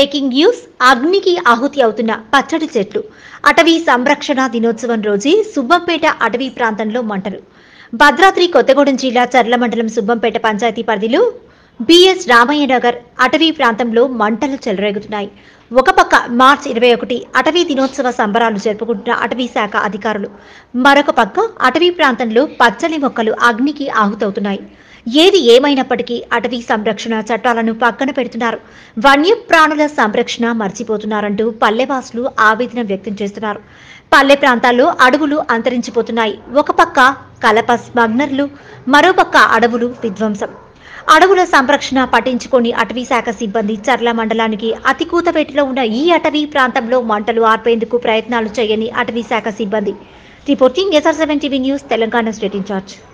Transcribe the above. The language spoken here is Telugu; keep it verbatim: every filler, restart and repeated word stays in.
Breaking news. అగ్నికి ఆహుతి అవుతున్న పచ్చడి చెట్లు. అటవీ సంరక్షణ దినోత్సవం రోజే సుబ్బంపేట అటవీ ప్రాంతంలో మంటలు. భద్రాద్రి కొత్తగూడెం జిల్లా చర్ల మండలం సుబ్బంపేట పంచాయతీ పరిధిలో బిఎస్ రామయ్య నగర్ అటవీ ప్రాంతంలో మంటలు చెలరేగుతున్నాయి. ఒక పక్క మార్చి ఇరవై ఒకటి అటవీ దినోత్సవ సంబరాలు జరుపుకుంటున్న అటవీ శాఖ అధికారులు, మరొక పక్క అటవీ ప్రాంతంలో పచ్చని మొక్కలు అగ్నికి ఆహుతవుతున్నాయి. ఏది ఏమైనప్పటికీ అటవీ సంరక్షణ చట్టాలను పక్కన పెడుతున్నారు. వన్యప్రాణుల సంరక్షణ మర్చిపోతున్నారంటూ పల్లెవాసులు ఆవేదన వ్యక్తం చేస్తున్నారు. పల్లె ప్రాంతాల్లో అడవులు అంతరించిపోతున్నాయి. ఒక పక్క కలప స్మగ్నర్లు, మరోపక్క అడవులు విధ్వంసం. అడవుల సంరక్షణ పట్టించుకొని అటవీ శాఖ సిబ్బంది చర్ల మండలానికి అతి కూతవేటిలో ఉన్న ఈ అటవీ ప్రాంతంలో మంటలు ఆర్పేందుకు ప్రయత్నాలు చేయని అటవీ శాఖ సిబ్బంది. Reporting SR seven TV news, Telangana state incharge.